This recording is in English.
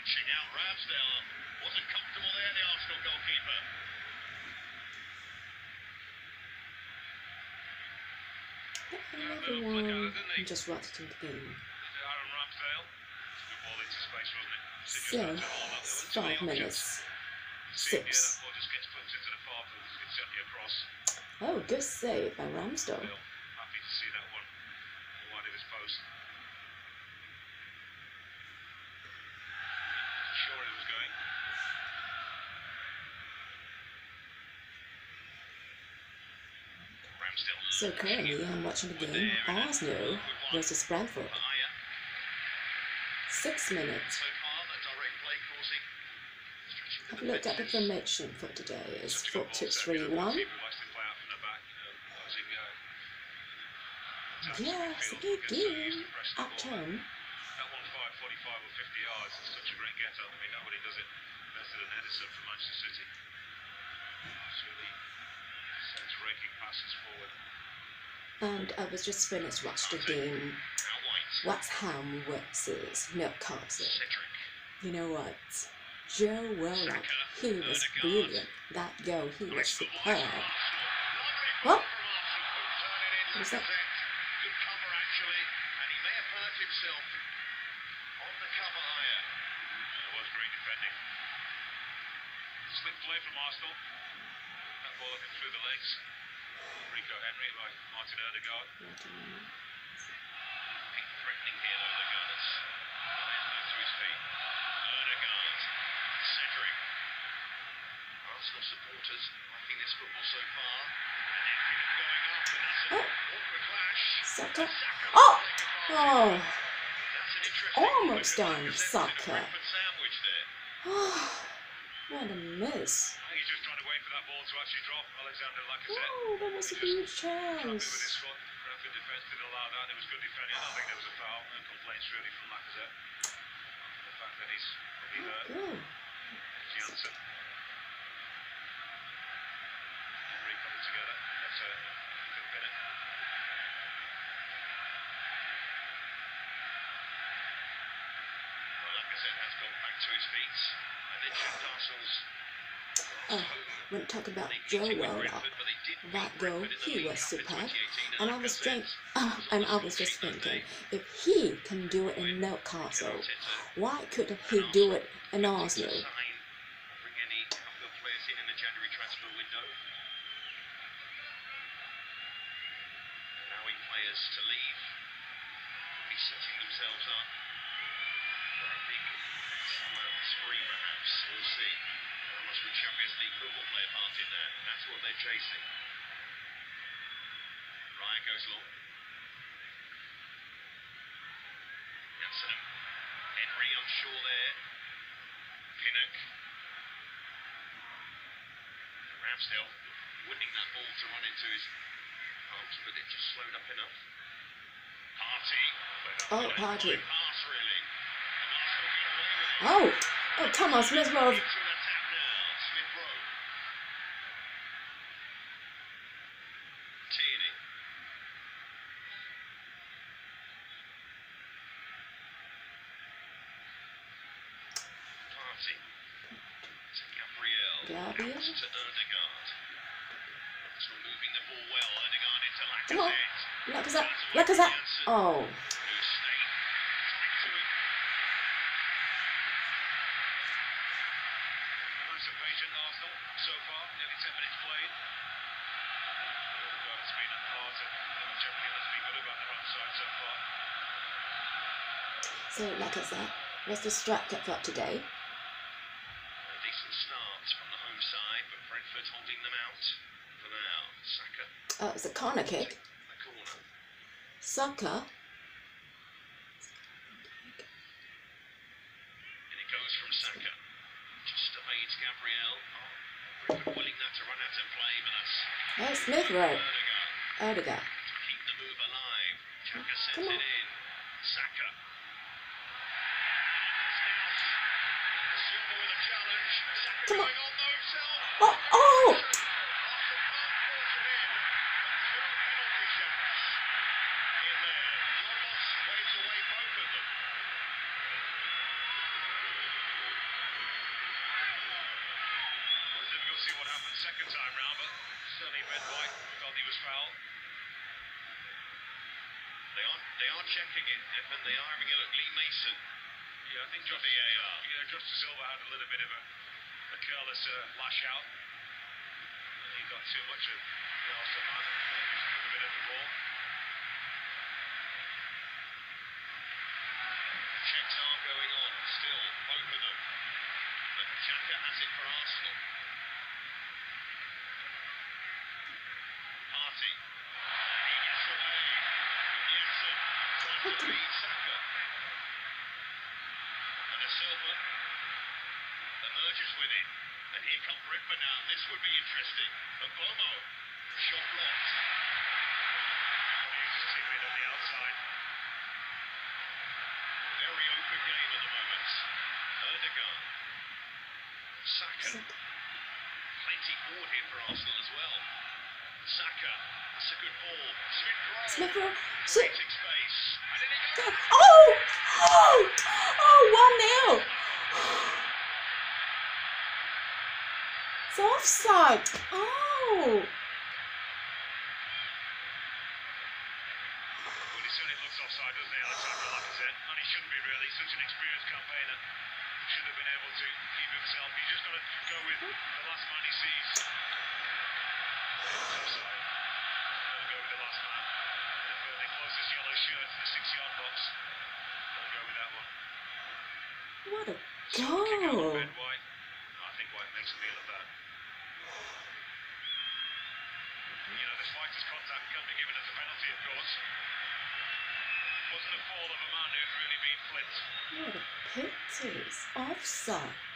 Everyone just watched the game. So, 5 minutes. 6. Oh, good save by Ramsdale. So currently I'm watching the game Arsenal versus Brentford. 6 minutes. Have a look at the formation for today. It's 4-2-3-1. Yeah, it's a good game at home. And I was just finished watching the game West Ham versus Newcastle. You know what? Joe Willock, he was brilliant. That goal, he was superb. What? What is that? Slick play from Arsenal. That ball looking through the legs. Rico Henry by Martin Odegaard. Threatening here though, the Gunners. Ryan through his feet. Odegaard. Cedric. Arsenal supporters liking this football so far. And they're going up, and that's an awkward clash. Saka. Oh! Oh! Almost done, Saka. Oh, what a miss. He's just trying to wait for that ball to actually drop. Alexander Laca said. Oh, that was a huge chance. Bradford defence didn't allow that. It was good defending. I don't think there was a foul. No complaints really from Lacazette. The fact that he's probably hurt. Janssen. Henry coming together. That's a good minute. Well, Lacazette has got back to his feet. And then Newcastle's. When talking about Joe Willock, that goal, he was superb. And I was just thinking, if he can do it in Newcastle, why couldn't he do it in Arsenal? To leave, be setting themselves up for a big summer spree, perhaps. We'll see. There must be Champions League football play a part in that. That's what they're chasing. Ryan goes long. Janssen. Henry unsure there. Pinnock. Ramsdale winning that ball to run into his arms, but it just slowed up enough. Oh, Party. Oh, come on, Smith-Rowe. Gabriel. Come on, Lacazette. Oh. So Lacazette was the striker for today. A decent start from the home side, but Brentford holding them out for now. Saka. It's a corner kick. Saka. And it goes from Saka. Just evades Gabriel. Brentford willing that to run out and play, but that's Smith-Rowe. Odegaard. To keep the move alive. Xhaka sends Come on. it in. Saka. Come on. Oh! We'll see what happens second time round, but certainly red-white felt he was fouled. They are checking it, and they are having a look. Lee Mason. Yeah, I think Justice Silva had a little bit of a careless lash out. And he got too much of the Arsenal man. He was a bit at the ball. Checks are going on still, both of them. But Xhaka has it for Arsenal. Party. And he gets away. Jensen trying to beat Saka. And a Silva emerges with it. And here comes Ripper now. This would be interesting. And Bomo. Shot blocked. He's just tipping it on the outside. Very open game at the moment. Erdogan. Saka. Plenty forward here for Arsenal as well. Saka. That's a good ball. Smith-Rowe. Creating space. And in it goes. Oh! Oh! Oh, 1-0. It's offside. Oh! Well, it certainly looks offside, doesn't it, Alexander Laca said? And he shouldn't be really. Such an experienced campaigner. Should have been able to keep himself. He's just got to go with the last man he sees. It's offside. He'll go with the last man. The closest yellow shirt to the 6-yard box. He'll go with that one. What a Kick out goal. of bed, White. I think White makes a meal of that. You know, the slightest contact can be given as a penalty, of course. Wasn't a fall of a man who's really been flipped. What a pity. It's offside.